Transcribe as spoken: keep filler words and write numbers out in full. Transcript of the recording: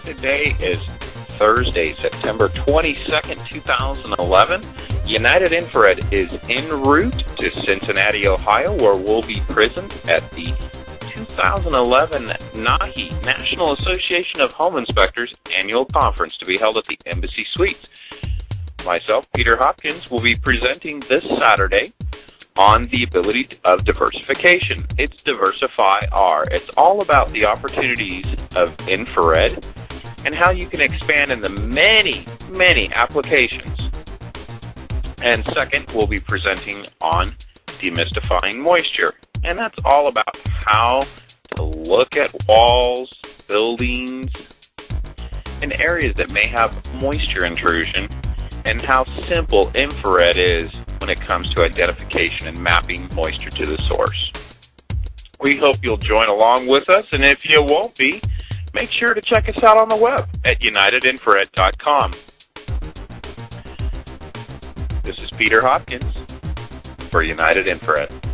Today is Thursday, September twenty-second, two thousand eleven. United Infrared is en route to Cincinnati, Ohio, where we'll be present at the two thousand eleven NAHI, National Association of Home Inspectors annual conference to be held at the Embassy Suites. Myself, Peter Hopkins, will be presenting this Saturday on the ability of diversification. It's Diversify R. It's all about the opportunities of infrared and how you can expand in the many, many applications. And second, we'll be presenting on demystifying moisture. And that's all about how to look at walls, buildings, and areas that may have moisture intrusion, and how simple infrared is when it comes to identification and mapping moisture to the source. We hope you'll join along with us, and if you won't be, make sure to check us out on the web at united infrared dot com. This is Peter Hopkins for United Infrared.